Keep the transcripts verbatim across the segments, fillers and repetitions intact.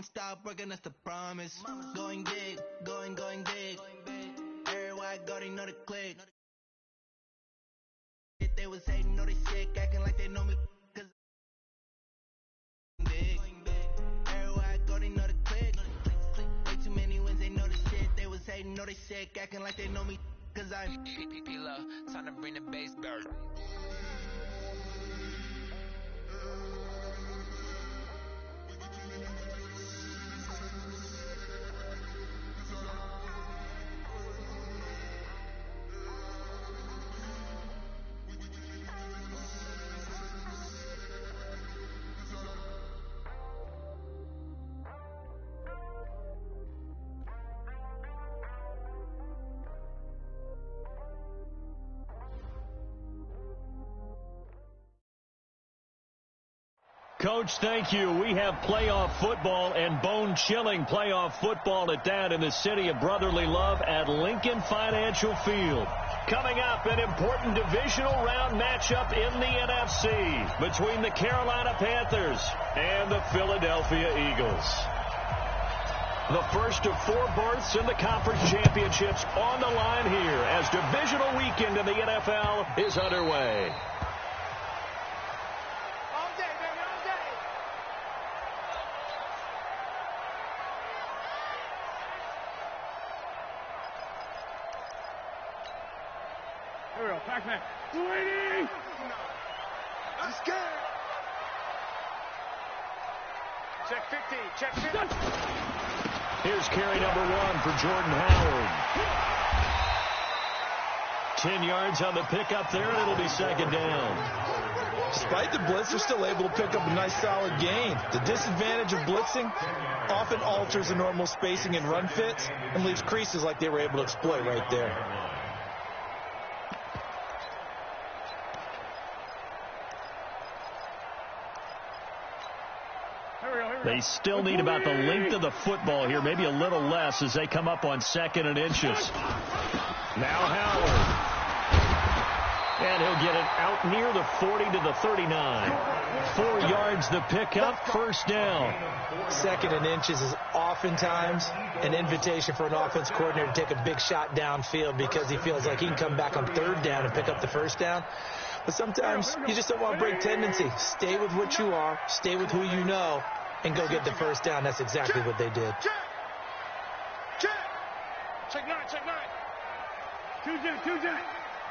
I'ma stop working, that's the promise. Going big, going, going big. Everywhere I go, they know the click. If they was hating, know they sick, acting like they know me. Cause big. Everywhere I go, they know the click. Way too many wins, they know the shit. They was hating, know they sick, acting like they know me. Cause I'm P-P-P-Lo, time to bring the bass back. Coach, thank you. We have playoff football and bone-chilling playoff football at that in the city of brotherly love at Lincoln Financial Field. Coming up, an important divisional round matchup in the N F C between the Carolina Panthers and the Philadelphia Eagles. The first of four berths in the conference championships on the line here as divisional weekend in the N F L is underway. Pac-Man. Waiting. I'm scared. Check fifty. Check fifty. Here's carry number one for Jordan Howard. Ten yards on the pickup there, and it'll be second down. Despite the blitz, they're still able to pick up a nice solid gain. The disadvantage of blitzing often alters the normal spacing and run fits and leaves creases like they were able to exploit right there. They still need about the length of the football here, maybe a little less as they come up on second and inches. Now Howard. And he'll get it out near the forty to the thirty-nine. Four yards the pickup, first down. Second and inches is oftentimes an invitation for an offense coordinator to take a big shot downfield because he feels like he can come back on third down and pick up the first down. But sometimes you just don't want to break tendency. Stay with what you are, stay with who you know, and go get the first down. That's exactly what they did. Check. Check. Check nine. Check nine. Two jet. Two jet.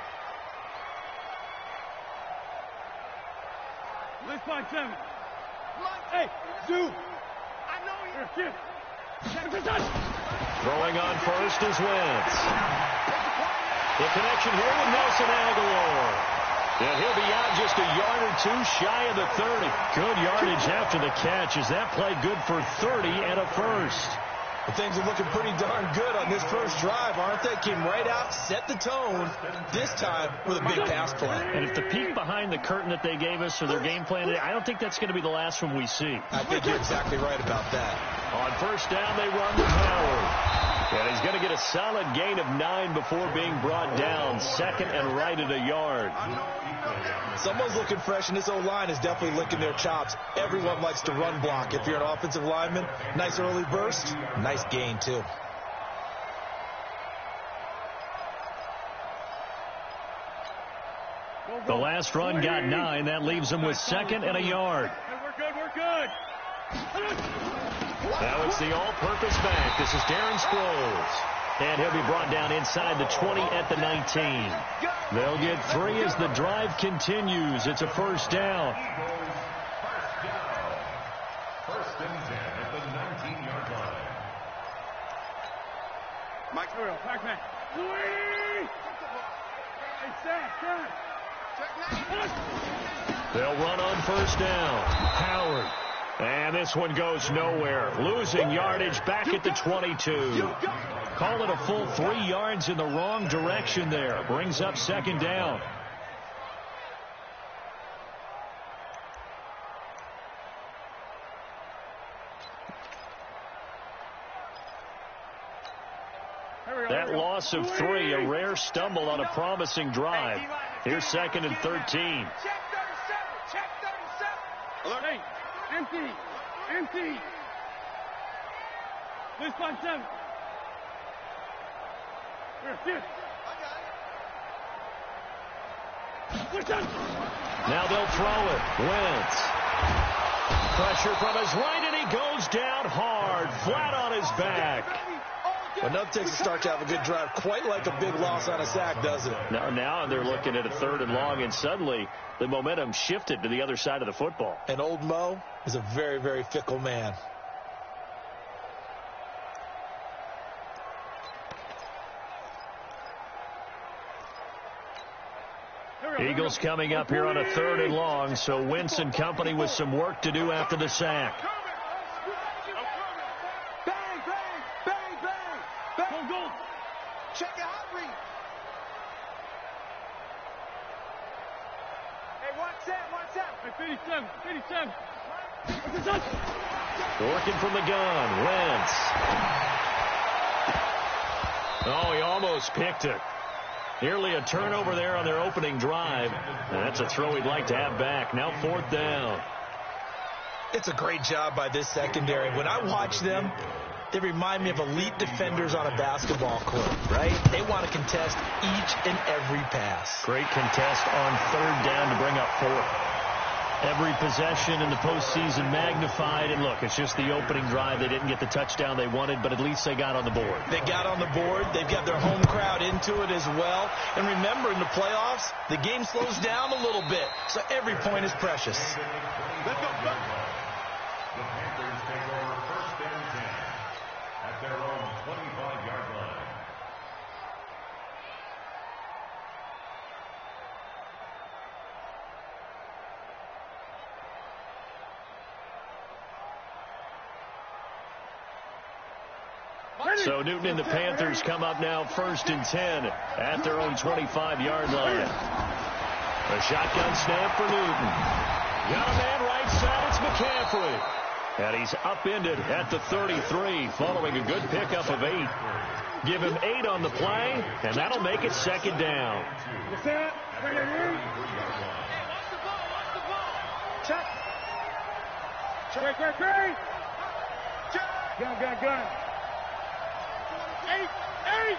Let's find seven. Hey, dude. I know you. Throwing on first is Wentz. The connection here with Nelson Aguilar. And he'll be out just a yard or two shy of the thirty. Good yardage after the catch as that play good for thirty and a first. Well, things are looking pretty darn good on this first drive, aren't they? Came right out, set the tone, this time with a big pass play. And if the peek behind the curtain that they gave us for their game plan today, I don't think that's going to be the last one we see. I think you're exactly right about that. On first down, they run with Howard. And he's going to get a solid gain of nine before being brought down. Second and right at a yard. Someone's looking fresh, and this O-line is definitely licking their chops. Everyone likes to run block. If you're an offensive lineman, nice early burst, nice gain, too. The last run got nine. That leaves them with second and a yard. We're good. We're good. Now it's the all-purpose back. This is Darren Sproles. And he'll be brought down inside the twenty at the nineteen. They'll get three as the drive continues. It's a first down. First and ten at the nineteen-yard line. Mike Ariel, Pac-Man. Hey, Sam, Sam. They'll run on first down. Howard. And this one goes nowhere. Losing yardage back at the twenty-two. Call it a full three yards in the wrong direction there. Brings up second down. That loss of three, a rare stumble on a promising drive. Here's second and thirteen. Check thirty-seven. Check thirty-seven. Alert. Hey, empty. Empty. This one, seven. Here, here. Now they'll throw it. Wentz. Pressure from his right, and he goes down hard, flat on his back. Enough takes to start to have a good drive, quite like a big loss on a sack, doesn't it? Now, now they're looking at a third and long, and suddenly the momentum shifted to the other side of the football. And old Mo is a very, very fickle man. Eagles coming up here on a third and long, so Wentz and company with some work to do after the sack. Bang, bang, bang, bang, bang. Go, go. Check your hot read. Hey, watch that, watch that. Hey, fifty-seven, fifty-seven. Working from the gun, Wentz. Oh, he almost picked it. Nearly a turnover there on their opening drive. And that's a throw he'd like to have back. Now fourth down. It's a great job by this secondary. When I watch them, they remind me of elite defenders on a basketball court, right? They want to contest each and every pass. Great contest on third down to bring up fourth. Every possession in the postseason magnified. And look, it's just the opening drive. They didn't get the touchdown they wanted, but at least they got on the board. They got on the board. They've got their home crowd into it as well. And remember, in the playoffs, the game slows down a little bit. So every point is precious. Let's go. The Panthers take over first and ten at their own twenty-five yard line. So Newton and the Panthers come up now first and ten at their own twenty-five yard line. A shotgun snap for Newton. Got a man right side. It's McCaffrey. And he's upended at the thirty-three following a good pickup of eight. Give him eight on the play, and that'll make it second down. What's that? Right here. Check. Check, check, check. Gun, gun, gun. Eight, eight.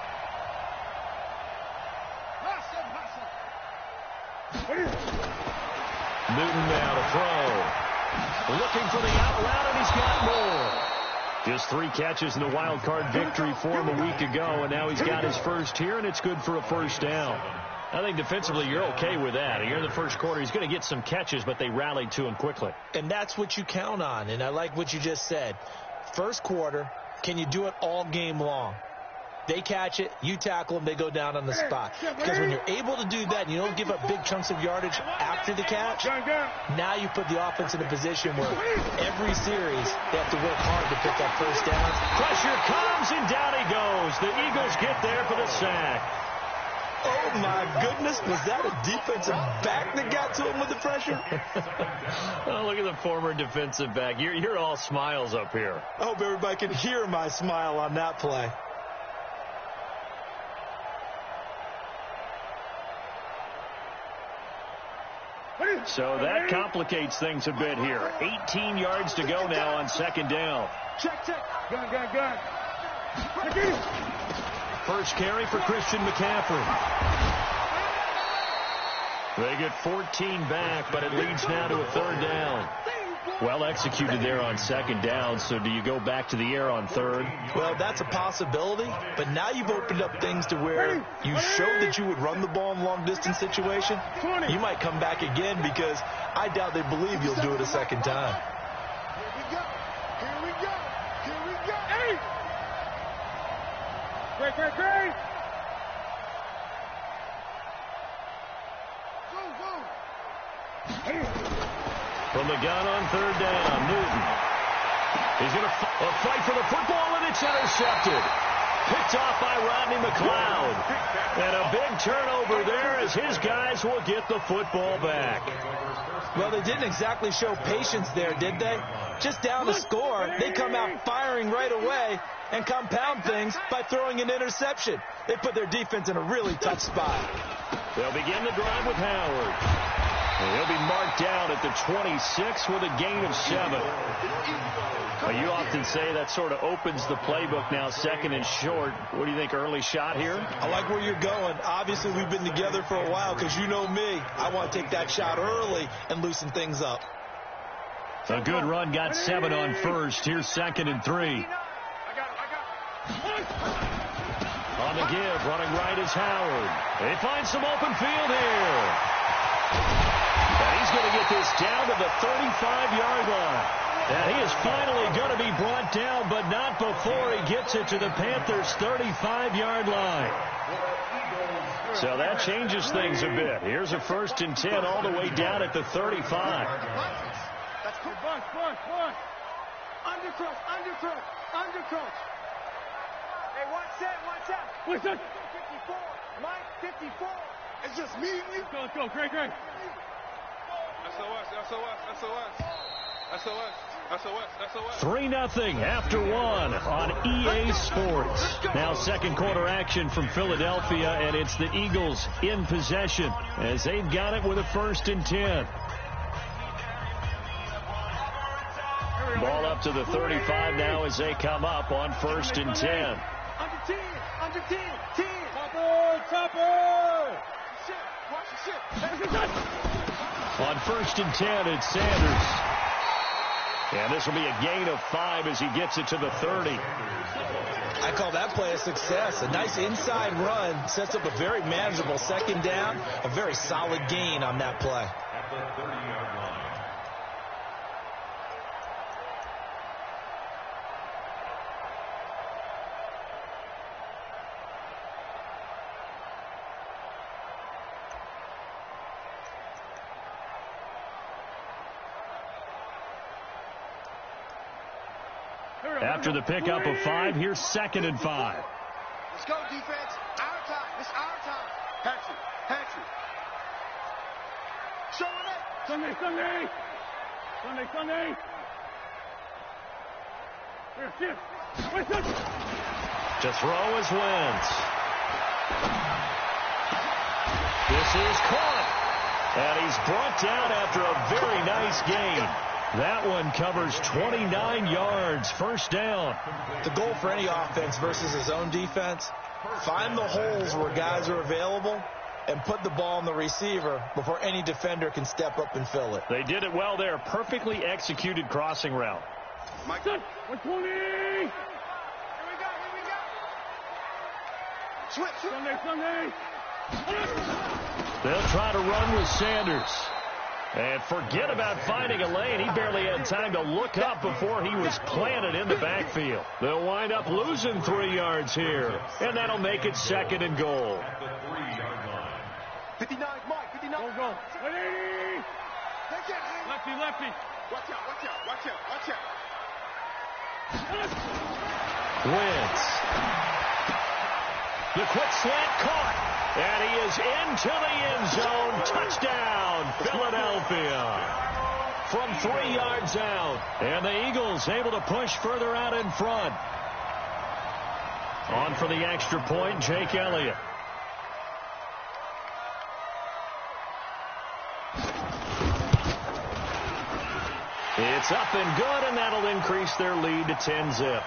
Newton now to throw. Looking for the out route, and he's got more. Just three catches in the wild card victory for him a week ago, and now he's got his first here, and it's good for a first down. I think defensively you're okay with that. Here in the first quarter, he's going to get some catches, but they rallied to him quickly. And that's what you count on, and I like what you just said. First quarter, can you do it all game long? They catch it, you tackle them, they go down on the spot. Because when you're able to do that and you don't give up big chunks of yardage after the catch, now you put the offense in a position where every series they have to work hard to pick up first downs. Pressure comes, and down he goes. The Eagles get there for the sack. Oh, my goodness. Was that a defensive back that got to him with the pressure? Oh, look at the former defensive back. You're, you're all smiles up here. I hope everybody can hear my smile on that play. So that complicates things a bit here. eighteen yards to go now on second down. Check, check. Gun, gun, gun. First carry for Christian McCaffrey. They get fourteen back, but it leads now to a third down. Well executed there on second down, so do you go back to the air on third? Well, that's a possibility, but now you've opened up things to where you showed that you would run the ball in long-distance situation. You might come back again because I doubt they believe you'll do it a second time. Here we go. Here we go. Here we go. Hey! Great, great, great. Go, go. Hey! From the gun on third down, Newton. He's going to f fight for the football, and it's intercepted. Picked off by Rodney McLeod. And a big turnover there as his guys will get the football back. Well, they didn't exactly show patience there, did they? Just down to score, they come out firing right away and compound things by throwing an interception. They put their defense in a really tough spot. They'll begin the drive with Howard. He'll be marked down at the twenty-six with a gain of seven. Well, you often say that sort of opens the playbook now, second and short. What do you think, early shot here? I like where you're going. Obviously, we've been together for a while because you know me. I want to take that shot early and loosen things up. A good run, got seven on first. Here's second and three. On the give, running right is Howard. They find some open field here. And he's going to get this down to the thirty-five-yard line. And he is finally going to be brought down, but not before he gets it to the Panthers' thirty-five-yard line. So that changes things a bit. Here's a first and ten all the way down at the thirty-five. That's cool. Bunch, bunch, bunch. Undercross, undercross, undercross. Hey, watch that, watch out. What's that? fifty-four. Mike, fifty-four. It's just me and you. Let's go, let's go. Great, great. S O S, S O S, S O S. S O S, S O S, S O S. three nothing after one on E A Sports. Now second quarter action from Philadelphia, and it's the Eagles in possession as they've got it with a first and ten. Ball up to the thirty-five now as they come up on first and ten. Under ten, under ten, ten. Topper, topper. Shit, watch the shit. On first and ten, it's Sanders. And this will be a gain of five as he gets it to the thirty. I call that play a success. A nice inside run sets up a very manageable second down. A very solid gain on that play. At the thirty-yard line. After the pickup of five, here's second and five. Let's go, defense. Our time. It's our time. Patrick, Patrick. Showing it. Sunday, Sunday. Sunday, Sunday. Here, shift. Wait, up. To throw is Wentz. This is caught. And he's brought down after a very nice gain. That one covers twenty-nine yards, first down. The goal for any offense versus his own defense, find the holes where guys are available and put the ball in the receiver before any defender can step up and fill it. They did it well there. Perfectly executed crossing route. Mike, one twenty. Here we go, here we go. Switch, switch. Sunday, Sunday. They'll try to run with Sanders. And forget about finding a lane. He barely had time to look up before he was planted in the backfield. They'll wind up losing three yards here. And that'll make it second and goal. At the three-yard line. fifty-nine, Mike, fifty-nine. Go, go. one eighty. Lefty, lefty. Watch out, watch out, watch out, watch out. Wentz. The quick slant caught. And he is into the end zone. Touchdown, Philadelphia. From three yards out. And the Eagles able to push further out in front. On for the extra point, Jake Elliott. It's up and good, and that'll increase their lead to ten zip.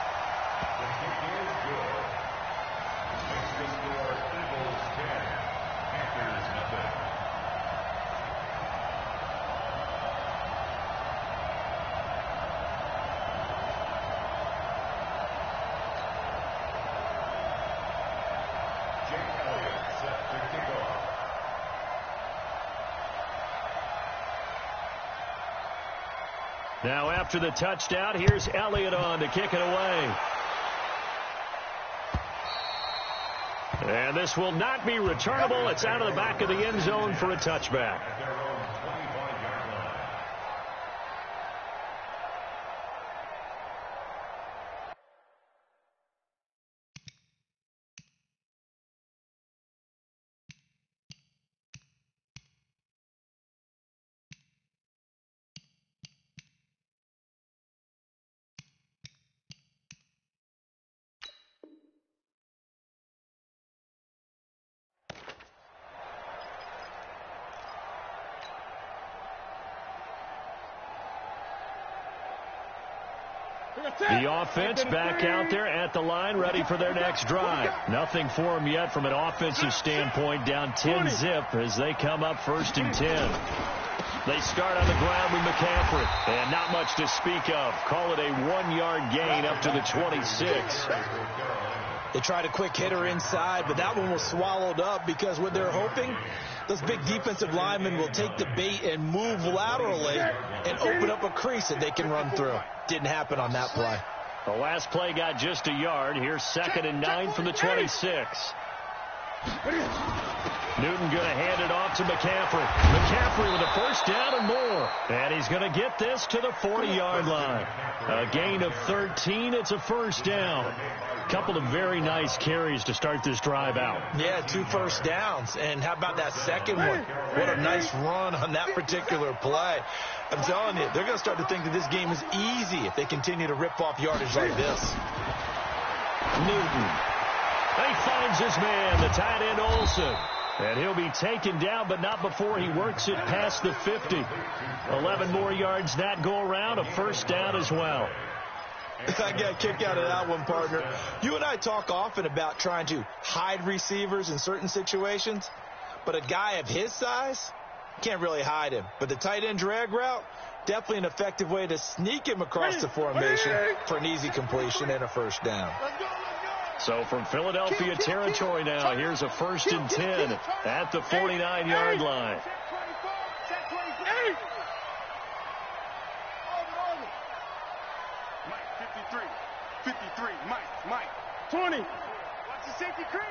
Now after the touchdown, here's Elliott on to kick it away. And this will not be returnable. It's out of the back of the end zone for a touchback. The offense back out there at the line, ready for their next drive. Nothing for them yet from an offensive standpoint, down ten zip as they come up first and ten. They start on the ground with McCaffrey, and not much to speak of. Call it a one-yard gain up to the twenty-six. They tried a quick hitter inside, but that one was swallowed up because what they're hoping, those big defensive linemen will take the bait and move laterally and open up a crease that they can run through. Didn't happen on that play. The last play got just a yard. Here's second and nine from the twenty-six. Newton going to hand it off to McCaffrey. McCaffrey with a first down and more. And he's going to get this to the forty-yard line. A gain of thirteen. It's a first down. Couple of very nice carries to start this drive out. Yeah, two first downs. And how about that second one? What a nice run on that particular play. I'm telling you, they're going to start to think that this game is easy if they continue to rip off yardage like this. Newton. He finds his man, the tight end Olsen. And he'll be taken down, but not before he works it past the fifty. eleven more yards that go around, a first down as well. I got a kick out of that one, partner. You and I talk often about trying to hide receivers in certain situations, but a guy of his size, can't really hide him. But the tight end drag route, definitely an effective way to sneak him across the formation for an easy completion and a first down. So from Philadelphia territory now, here's a first and ten at the forty-nine-yard line. fifty-three, Mike, Mike. twenty. Watch the safety creep.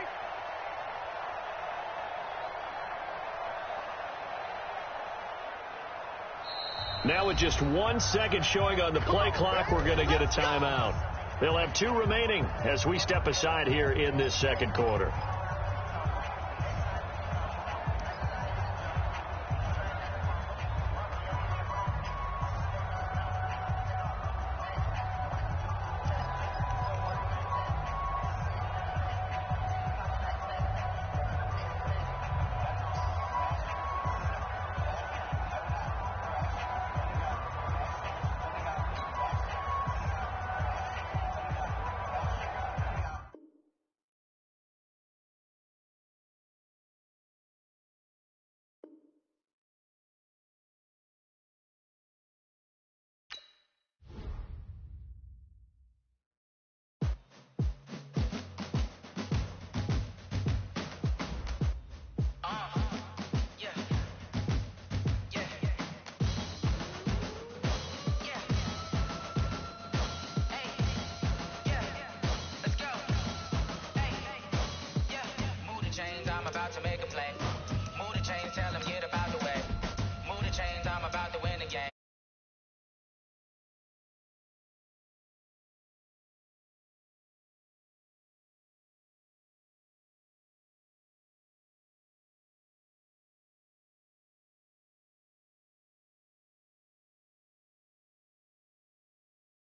Now with just one second showing on the play clock, we're going to get a timeout. They'll have two remaining as we step aside here in this second quarter.